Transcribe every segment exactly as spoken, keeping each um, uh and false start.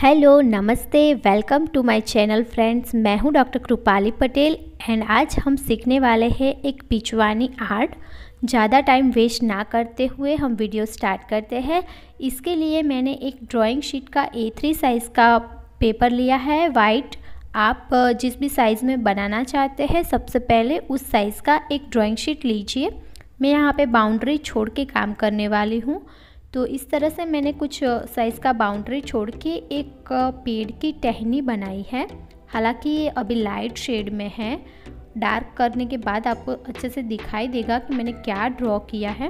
Hello namaste, welcome to my channel friends. मैं हूं doctor Kripali Patel and आज हम सीखने वाले हैं एक पिचवानी आर्ट। ज़्यादा टाइम वेस्ट ना करते हुए हम वीडियो स्टार्ट करते हैं। इसके लिए मैंने एक ड्राइंग शीट का ए थ्री साइज़ का पेपर लिया है वाइट। आप जिस भी साइज़ में बनाना चाहते हैं सबसे पहले उस साइज़ का एक ड्राइंग शीट लीजिए। मैं यहाँ पे बाउंड्री छोड़ के काम करने वाली हूँ, तो इस तरह से मैंने कुछ साइज़ का बाउंड्री छोड़ के एक पेड़ की टहनी बनाई है। हालांकि ये अभी लाइट शेड में है, डार्क करने के बाद आपको अच्छे से दिखाई देगा कि मैंने क्या ड्रॉ किया है।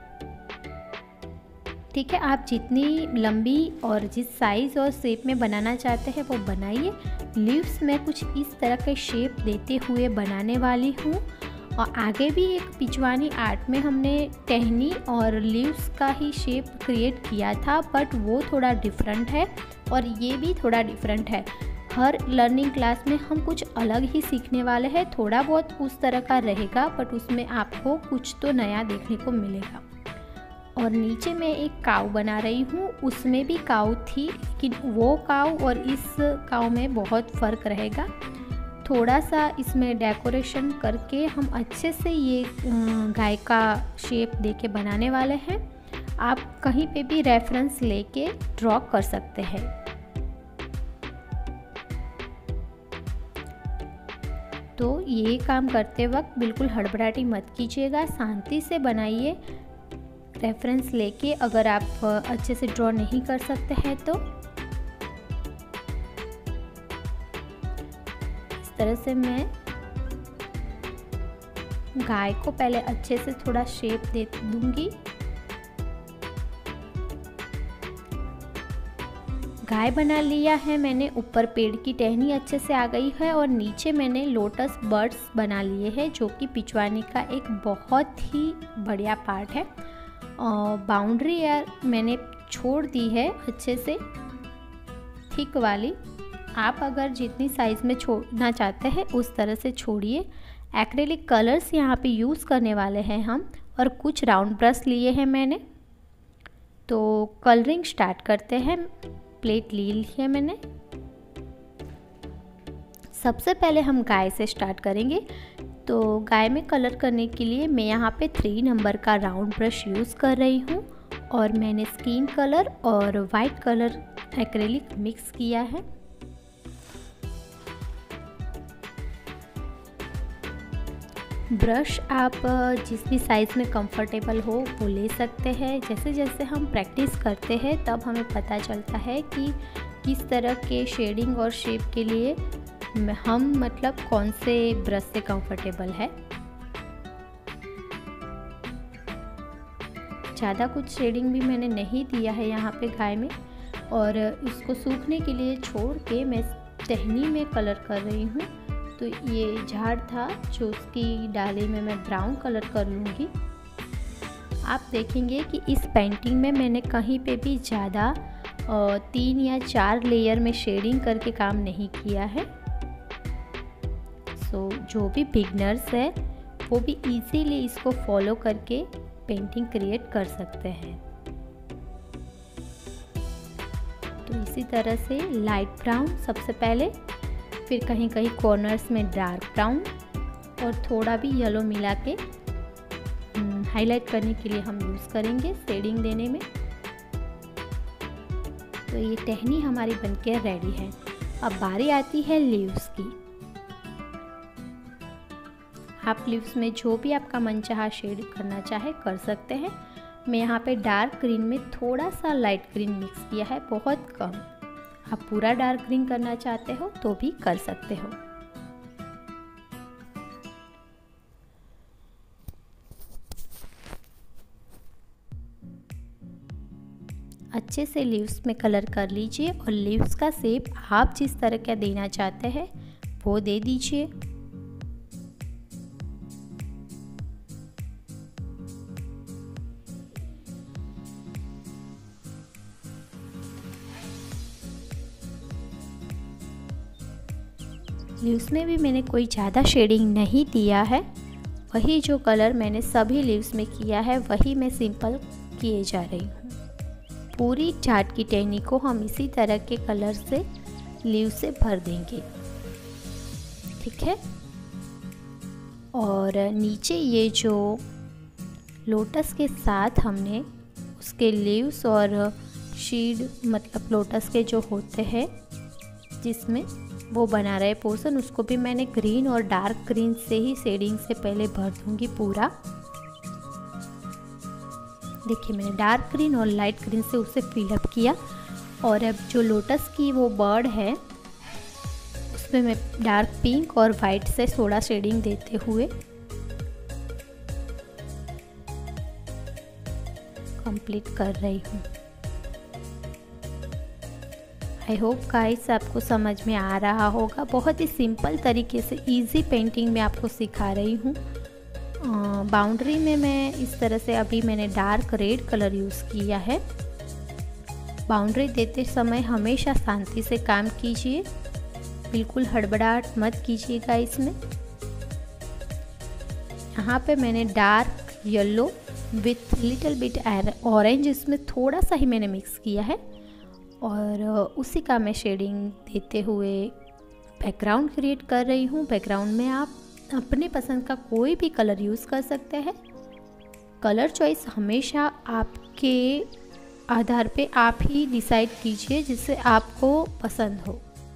ठीक है, आप जितनी लंबी और जिस साइज़ और शेप में बनाना चाहते हैं वो बनाइए। लीव्स में कुछ इस तरह के शेप देते हुए बनाने वाली हूँ। और आगे भी एक पिचवानी आर्ट में हमने टहनी और लीव्स का ही शेप क्रिएट किया था, बट वो थोड़ा डिफरेंट है और ये भी थोड़ा डिफरेंट है। हर लर्निंग क्लास में हम कुछ अलग ही सीखने वाले हैं। थोड़ा बहुत उस तरह का रहेगा बट उसमें आपको कुछ तो नया देखने को मिलेगा। और नीचे मैं एक काऊ बना रही हूँ, उसमें भी काऊ थी लेकिन वो काऊ और इस काऊ में बहुत फ़र्क रहेगा। थोड़ा सा इसमें डेकोरेशन करके हम अच्छे से ये गाय का शेप देके बनाने वाले हैं। आप कहीं पे भी रेफरेंस लेके ड्रॉ कर सकते हैं। तो ये काम करते वक्त बिल्कुल हड़बड़ाहटी मत कीजिएगा, शांति से बनाइए रेफरेंस लेके। अगर आप अच्छे से ड्रॉ नहीं कर सकते हैं तो तरह से मैं गाय को पहले अच्छे से थोड़ा शेप दे दूंगी। गाय बना लिया है मैंने, ऊपर पेड़ की टहनी अच्छे से आ गई है और नीचे मैंने लोटस बर्ड्स बना लिए हैं, जो कि पिचवानी का एक बहुत ही बढ़िया पार्ट है। और बाउंड्री यार मैंने छोड़ दी है अच्छे से थिक वाली। आप अगर जितनी साइज़ में छोड़ना चाहते हैं उस तरह से छोड़िए। एक्रेलिक कलर्स यहाँ पे यूज़ करने वाले हैं हम, और कुछ राउंड ब्रश लिए हैं मैंने। तो कलरिंग स्टार्ट करते हैं। प्लेट ली ली है मैंने। सबसे पहले हम गाय से स्टार्ट करेंगे। तो गाय में कलर करने के लिए मैं यहाँ पे थ्री नंबर का राउंड ब्रश यूज़ कर रही हूँ और मैंने स्किन कलर और वाइट कलर एक्रेलिक मिक्स किया है। ब्रश आप जिस भी साइज़ में कंफर्टेबल हो वो ले सकते हैं। जैसे जैसे हम प्रैक्टिस करते हैं तब हमें पता चलता है कि किस तरह के शेडिंग और शेप के लिए हम मतलब कौन से ब्रश से कंफर्टेबल है। ज़्यादा कुछ शेडिंग भी मैंने नहीं दिया है यहाँ पे गाय में, और इसको सूखने के लिए छोड़ के मैं टहनी में कलर कर रही हूँ। तो ये झाड़ था जो उसकी डाली में मैं ब्राउन कलर कर लूँगी। आप देखेंगे कि इस पेंटिंग में मैंने कहीं पे भी ज़्यादा तीन या चार लेयर में शेडिंग करके काम नहीं किया है। सो जो भी बिगनर्स है वो भी इजीली इसको फॉलो करके पेंटिंग क्रिएट कर सकते हैं। तो इसी तरह से लाइट ब्राउन सबसे पहले, फिर कहीं कहीं कॉर्नर्स में डार्क ब्राउन और थोड़ा भी येलो मिला के हाईलाइट करने के लिए हम यूज़ करेंगे शेडिंग देने में। तो ये टहनी हमारी बनके रेडी है। अब बारी आती है लीव्स की। आप लीव्स में जो भी आपका मनचाहा शेड करना चाहे कर सकते हैं। मैं यहाँ पे डार्क ग्रीन में थोड़ा सा लाइट ग्रीन मिक्स किया है, बहुत कम। आप पूरा डार्क ग्रीन करना चाहते हो तो भी कर सकते हो। अच्छे से लीव्स में कलर कर लीजिए और लीव्स का शेप आप जिस तरह का देना चाहते हैं वो दे दीजिए। लीव्स में भी मैंने कोई ज़्यादा शेडिंग नहीं दिया है। वही जो कलर मैंने सभी लीव्स में किया है वही मैं सिंपल किए जा रही हूँ। पूरी चाट की टहनी को हम इसी तरह के कलर से लीव से भर देंगे। ठीक है। और नीचे ये जो लोटस के साथ हमने उसके लीव्स और शीड मतलब लोटस के जो होते हैं जिसमें वो बना रहे पोर्शन, उसको भी मैंने ग्रीन और डार्क ग्रीन से ही शेडिंग से पहले भर दूंगी पूरा। देखिए मैंने डार्क ग्रीन और लाइट ग्रीन से उसे फिलअप किया। और अब जो लोटस की वो बर्ड है उसमें मैं डार्क पिंक और वाइट से थोड़ा शेडिंग देते हुए कंप्लीट कर रही हूँ। आई होप गाइस आपको समझ में आ रहा होगा। बहुत ही सिंपल तरीके से इजी पेंटिंग में आपको सिखा रही हूँ। बाउंड्री में मैं इस तरह से अभी मैंने डार्क रेड कलर यूज़ किया है। बाउंड्री देते समय हमेशा शांति से काम कीजिए, बिल्कुल हड़बड़ाहट मत कीजिएगा इसमें। यहाँ पे मैंने dark yellow with little bit orange इसमें थोड़ा सा ही मैंने मिक्स किया है और उसी का मैं शेडिंग देते हुए बैकग्राउंड क्रिएट कर रही हूँ। बैकग्राउंड में आप अपने पसंद का कोई भी कलर यूज़ कर सकते हैं। कलर चॉइस हमेशा आपके आधार पे आप ही डिसाइड कीजिए जिससे आपको पसंद हो।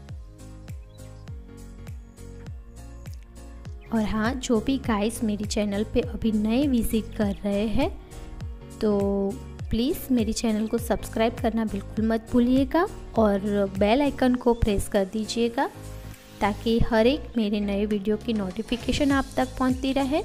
और हाँ, जो भी गाइस मेरी चैनल पे अभी नए विजिट कर रहे हैं तो प्लीज़ मेरी चैनल को सब्सक्राइब करना बिल्कुल मत भूलिएगा और बेल आइकन को प्रेस कर दीजिएगा ताकि हर एक मेरे नए वीडियो की नोटिफिकेशन आप तक पहुंचती रहे।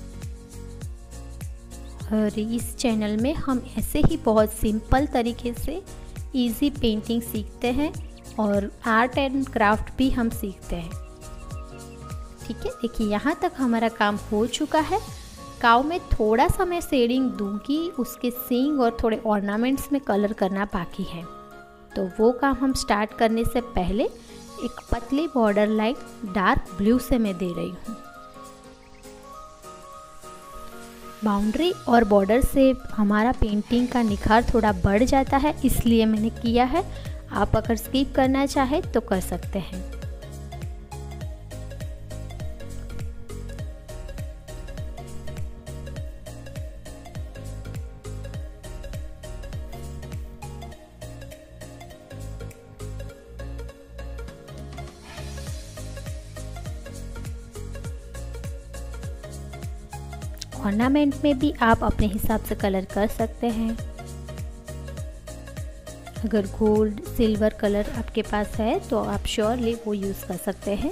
और इस चैनल में हम ऐसे ही बहुत सिंपल तरीके से इजी पेंटिंग सीखते हैं और आर्ट एंड क्राफ्ट भी हम सीखते हैं। ठीक है, देखिए यहाँ तक हमारा काम हो चुका है। काऊ में थोड़ा सा मैं शेडिंग दूंगी, उसके सींग और थोड़े ऑर्नामेंट्स में कलर करना बाकी है, तो वो काम हम स्टार्ट करने से पहले एक पतली बॉर्डर लाइन डार्क ब्लू से मैं दे रही हूँ। बाउंड्री और बॉर्डर से हमारा पेंटिंग का निखार थोड़ा बढ़ जाता है, इसलिए मैंने किया है। आप अगर स्किप करना चाहे तो कर सकते हैं। ऑर्नामेंट में भी आप अपने हिसाब से कलर कर सकते हैं। अगर गोल्ड सिल्वर कलर आपके पास है तो आप श्योरली वो यूज़ कर सकते हैं।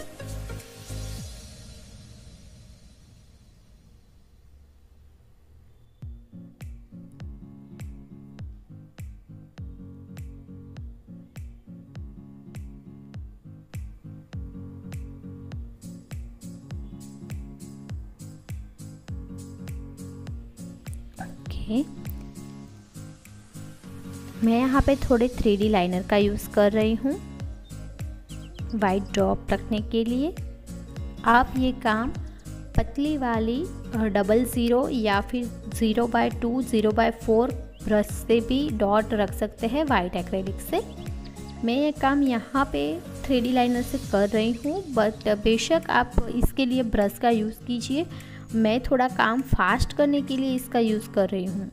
मैं यहाँ पे थोड़े थ्री डी लाइनर का यूज़ कर रही हूँ वाइट ड्रॉप रखने के लिए। आप ये काम पतली वाली डबल ज़ीरो या फिर zero by two zero by four brush से भी डॉट रख सकते हैं वाइट एक्रेलिक से। मैं ये काम यहाँ पे थ्री डी लाइनर से कर रही हूँ, बट बेशक आप इसके लिए ब्रश का यूज़ कीजिए। मैं थोड़ा काम फास्ट करने के लिए इसका यूज़ कर रही हूँ।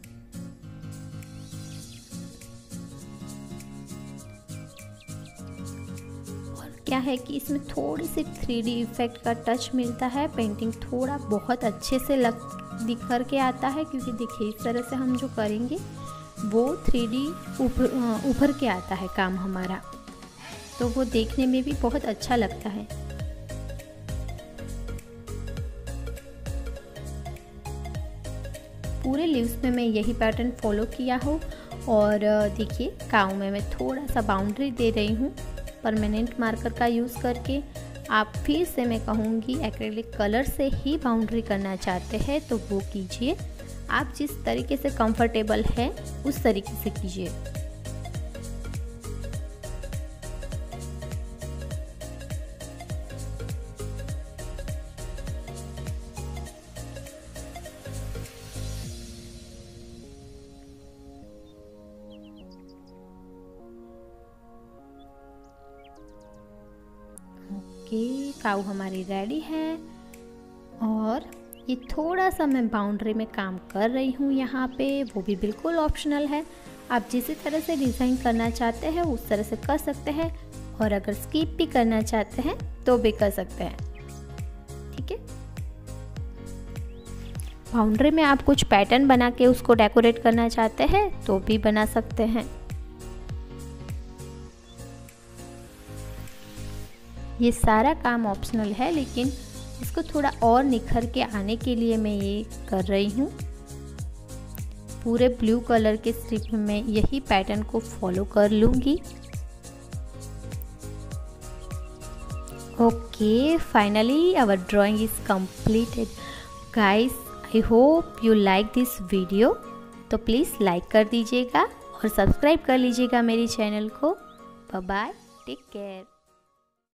क्या है कि इसमें थोड़ी सी थ्री डी इफेक्ट का टच मिलता है, पेंटिंग थोड़ा बहुत अच्छे से लग दिखर के आता है, क्योंकि देखिए इस तरह से हम जो करेंगे वो थ्री डी उभर उभर के आता है काम हमारा, तो वो देखने में भी बहुत अच्छा लगता है। पूरे लीव्स में मैं यही पैटर्न फॉलो किया हूँ। और देखिए काऊ में मैं थोड़ा सा बाउंड्री दे रही हूँ परमानेंट मार्कर का यूज़ करके। आप फिर से मैं कहूँगी एक्रेलिक कलर से ही बाउंड्री करना चाहते हैं तो वो कीजिए। आप जिस तरीके से कंफर्टेबल है उस तरीके से कीजिए। ओके, काऊ हमारी रेडी है और ये थोड़ा सा मैं बाउंड्री में काम कर रही हूँ यहाँ पे, वो भी बिल्कुल ऑप्शनल है। आप जिस तरह से डिज़ाइन करना चाहते हैं उस तरह से कर सकते हैं, और अगर स्किप भी करना चाहते हैं तो भी कर सकते हैं, ठीक है। बाउंड्री में आप कुछ पैटर्न बना के उसको डेकोरेट करना चाहते हैं तो भी बना सकते हैं। ये सारा काम ऑप्शनल है, लेकिन इसको थोड़ा और निखर के आने के लिए मैं ये कर रही हूँ। पूरे ब्लू कलर के स्ट्रिप में मैं यही पैटर्न को फॉलो कर लूँगी। Okay, finally our drawing is completed. Guys, I hope you like this video, तो प्लीज़ लाइक कर दीजिएगा और सब्सक्राइब कर लीजिएगा मेरी चैनल को। Bye bye, take care.